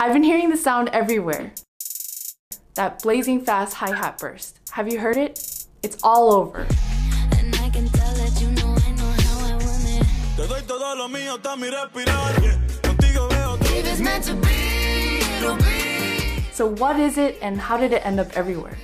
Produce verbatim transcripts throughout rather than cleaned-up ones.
I've been hearing the sound everywhere. That blazing fast hi-hat burst. Have you heard it? It's all over. And I can tell that you know I know how I want it. Te doy todo lo mío, está mi respirar. Contigo veo todo. If it's meant to be, it'll be. So what is it and how did it end up everywhere?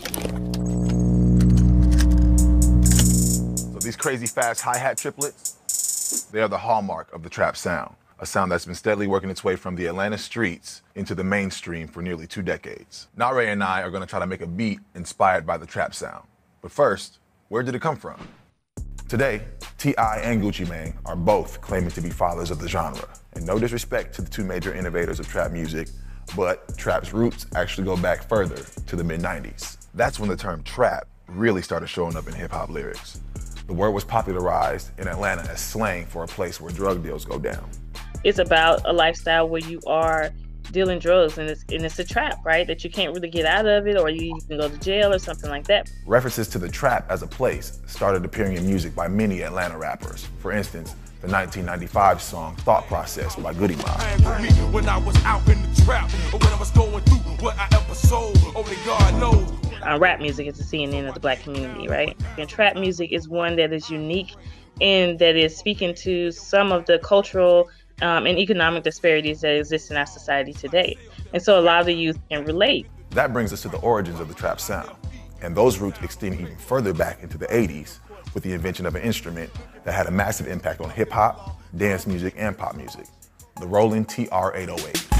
So these crazy fast hi-hat triplets, they are the hallmark of the trap sound. A sound that's been steadily working its way from the Atlanta streets into the mainstream for nearly two decades. Nare and I are gonna try to make a beat inspired by the trap sound. But first, where did it come from? Today, T I and Gucci Mane are both claiming to be fathers of the genre. And no disrespect to the two major innovators of trap music, but trap's roots actually go back further to the mid nineties. That's when the term trap really started showing up in hip hop lyrics. The word was popularized in Atlanta as slang for a place where drug deals go down. It's about a lifestyle where you are dealing drugs and it's, and it's a trap, right? That you can't really get out of it, or you can go to jail or something like that. References to the trap as a place started appearing in music by many Atlanta rappers. For instance, the nineteen ninety-five song Thought Process by Goody Mob. When I was out in the trap, or when I was going through what I ever sold, only God knows. Uh, rap music is the C N N of the Black community, right? And trap music is one that is unique and that is speaking to some of the cultural Um, and economic disparities that exist in our society today. And so a lot of the youth can relate. That brings us to the origins of the trap sound. And those roots extend even further back into the eighties with the invention of an instrument that had a massive impact on hip hop, dance music, and pop music, the Roland T R eight oh eight.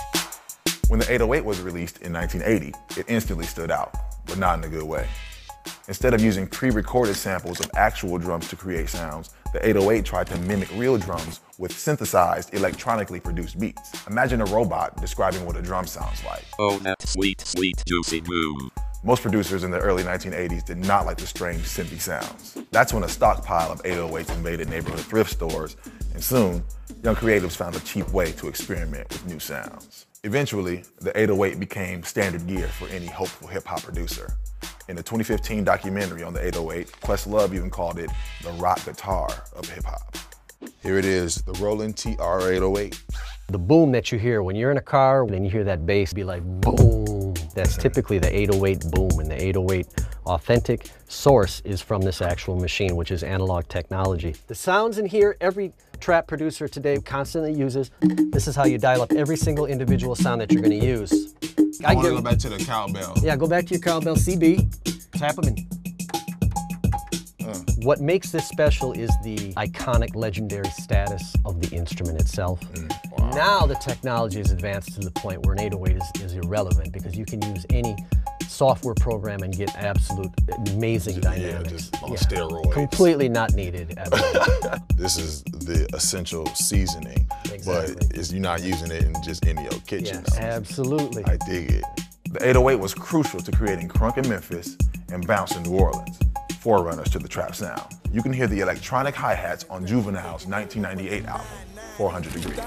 When the eight oh eight was released in nineteen eighty, it instantly stood out, but not in a good way. Instead of using pre-recorded samples of actual drums to create sounds, the eight oh eight tried to mimic real drums with synthesized, electronically produced beats. Imagine a robot describing what a drum sounds like. Oh, that sweet, sweet, juicy boom. Most producers in the early nineteen eighties did not like the strange synthy sounds. That's when a stockpile of eight oh eights invaded neighborhood thrift stores, and soon, young creatives found a cheap way to experiment with new sounds. Eventually, the eight oh eight became standard gear for any hopeful hip-hop producer. In the twenty fifteen documentary on the eight oh eight, Questlove even called it the rock guitar of hip-hop. Here it is, the Roland T R eight oh eight. The boom that you hear when you're in a car and you hear that bass be like boom, that's typically the eight oh eight boom, and the eight oh eight authentic source is from this actual machine, which is analog technology. The sounds in here, every trap producer today constantly uses. This is how you dial up every single individual sound that you're gonna use. I, I want to go back to the cowbell. Yeah, go back to your cowbell C B, tap them in. Uh. What makes this special is the iconic, legendary status of the instrument itself. Mm. Wow. Now the technology is advanced to the point where an eight oh eight is, is irrelevant, because you can use any software program and get absolute amazing just, dynamics. Yeah, just on yeah. steroids. Completely not needed at all. This is the essential seasoning, exactly. But it's, you're not using it in just any old kitchen. Yes, absolutely. I dig it. The eight oh eight was crucial to creating crunk in Memphis and bounce in New Orleans, forerunners to the trap sound. You can hear the electronic hi-hats on Juvenile's nineteen ninety-eight album, four hundred degrees.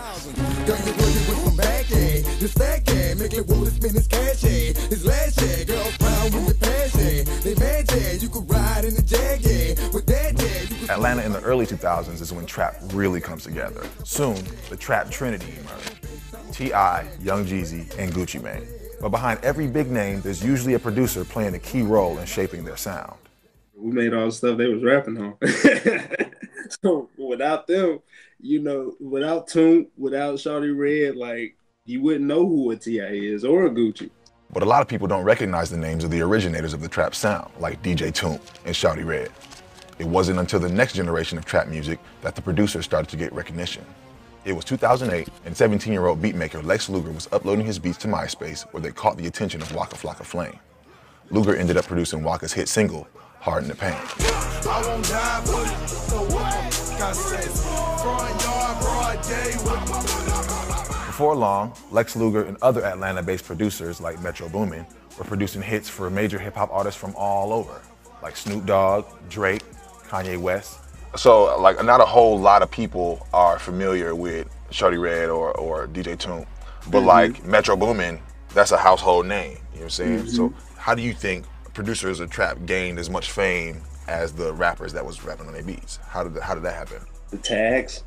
Atlanta in the early two thousands is when trap really comes together. Soon, the trap trinity emerged. T I, Young Jeezy, and Gucci Mane. But behind every big name, there's usually a producer playing a key role in shaping their sound. We made all the stuff they was rapping on. So without them, you know, without Toomp, without Shawty Redd, like, you wouldn't know who a T I is or a Gucci. But a lot of people don't recognize the names of the originators of the trap sound, like D J Toomp and Shawty Redd. It wasn't until the next generation of trap music that the producers started to get recognition. It was two thousand eight, and seventeen-year-old beatmaker Lex Luger was uploading his beats to MySpace, where they caught the attention of Waka Flocka Flame. Luger ended up producing Waka's hit single, Hard in the Pain. I won't die for it, so what? Front yard, broad day. Before long, Lex Luger and other Atlanta-based producers like Metro Boomin were producing hits for major hip-hop artists from all over, like Snoop Dogg, Drake, Kanye West. So, like, not a whole lot of people are familiar with Shawty Redd or, or D J Toomp, but mm-hmm. like Metro Boomin, that's a household name, you know what I'm saying? Mm-hmm. So how do you think producers of trap gained as much fame as the rappers that was rapping on their beats? How did, how did that happen? The tags.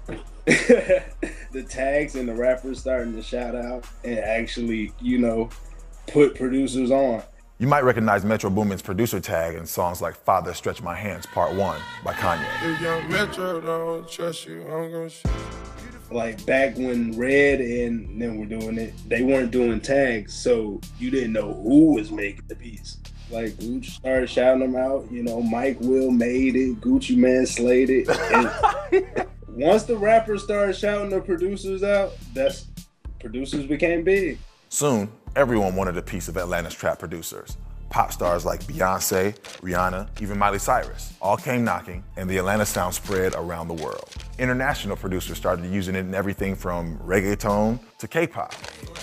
the tags and the rappers starting to shout out and actually, you know, put producers on. You might recognize Metro Boomin's producer tag in songs like Father Stretch My Hands Part one by Kanye. If young Metro don't trust you, I'm gonna shoot you. Like back when Red and them were doing it, they weren't doing tags, so you didn't know who was making the piece. Like Gucci started shouting them out, you know, Mike Will made it, Gucci Man slayed it. And once the rappers started shouting the producers out, that's producers became big. Soon, everyone wanted a piece of Atlanta's trap producers. Pop stars like Beyonce, Rihanna, even Miley Cyrus all came knocking, and the Atlanta sound spread around the world. International producers started using it in everything from reggaeton to K-pop.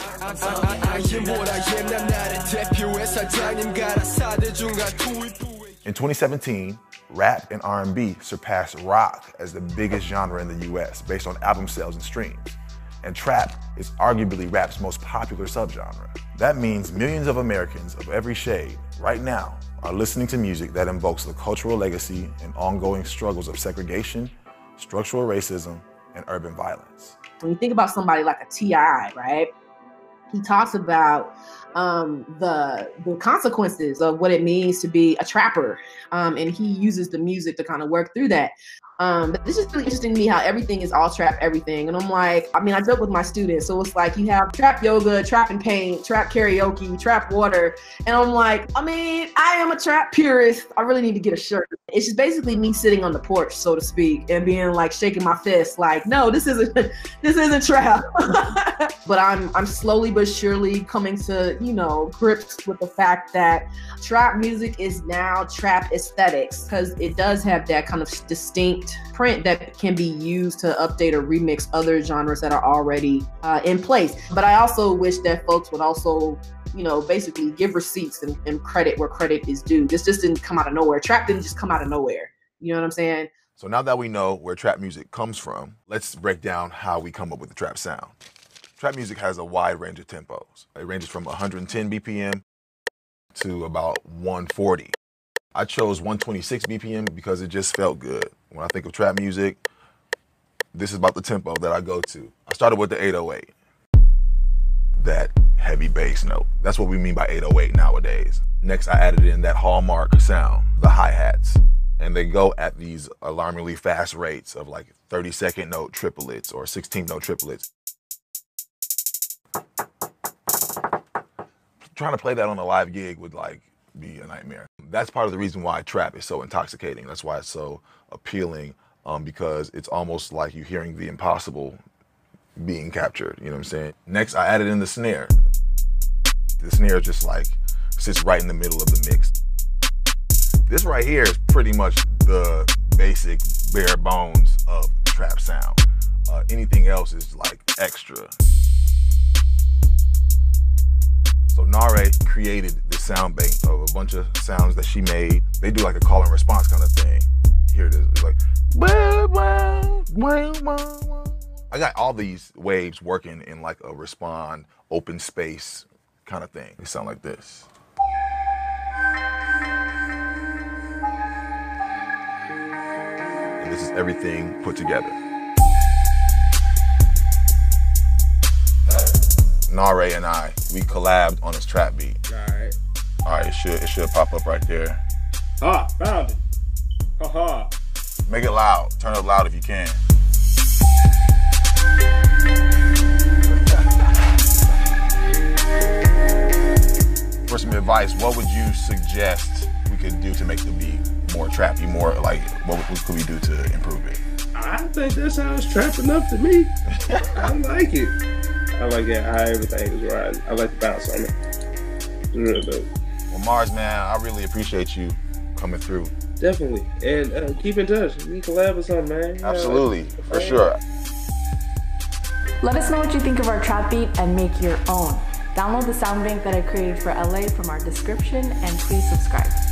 In twenty seventeen, rap and R and B surpassed rock as the biggest genre in the U S based on album sales and streams. And trap is arguably rap's most popular subgenre. That means millions of Americans of every shade right now are listening to music that invokes the cultural legacy and ongoing struggles of segregation, structural racism, and urban violence. When you think about somebody like a T I, right? He talks about um, the, the consequences of what it means to be a trapper. Um, and he uses the music to kind of work through that. Um, but this is really interesting to me how everything is all trap everything. And I'm like, I mean, I joke with my students. So it's like you have trap yoga, trap and paint, trap karaoke, trap water. And I'm like, I mean, I am a trap purist. I really need to get a shirt. It's just basically me sitting on the porch, so to speak, and being like shaking my fist like, no, this isn't this isn't trap. But I'm I'm slowly but surely coming to, you know, grips with the fact that trap music is now trap aesthetics, because it does have that kind of distinct print that can be used to update or remix other genres that are already uh, in place. But I also wish that folks would also, you know, basically give receipts and, and credit where credit is due. This just didn't come out of nowhere. Trap didn't just come out of nowhere. You know what I'm saying? So now that we know where trap music comes from, let's break down how we come up with the trap sound. Trap music has a wide range of tempos. It ranges from one hundred ten B P M to about one forty. I chose one twenty-six B P M because it just felt good. When I think of trap music, this is about the tempo that I go to. I started with the eight oh eight, that heavy bass note. That's what we mean by eight oh eight nowadays. Next, I added in that hallmark sound, the hi-hats. And they go at these alarmingly fast rates of like thirty second note triplets or sixteen note triplets. Trying to play that on a live gig would like be a nightmare. That's part of the reason why trap is so intoxicating. That's why it's so appealing, um, because it's almost like you're hearing the impossible being captured, you know what I'm saying? Next, I added in the snare. The snare just like sits right in the middle of the mix. This right here is pretty much the basic bare bones of trap sound. Uh, anything else is like extra. So Nare created this sound bank of a bunch of sounds that she made. They do like a call and response kind of thing. Here it is, it's like, wah, wah, wah, wah, wah. I got all these waves working in like a respond, open space kind of thing. They sound like this. And this is everything put together. Nare and I, we collabed on this trap beat. All right. All right, it should, it should pop up right there. Ah, found it. Ha ha. Make it loud. Turn it up loud if you can. For some advice, what would you suggest we could do to make the beat more trappy, more like, what, what could we do to improve it? I think that sounds trap enough to me. I like it. I like it how everything is riding. I like the bounce on it. It's real dope. Well, Mars, man, I really appreciate you coming through. Definitely. And uh, keep in touch. We collab or something, man. You Absolutely, know, like, for sure. Let us know what you think of our trap beat and make your own. Download the sound bank that I created for L A from our description and please subscribe.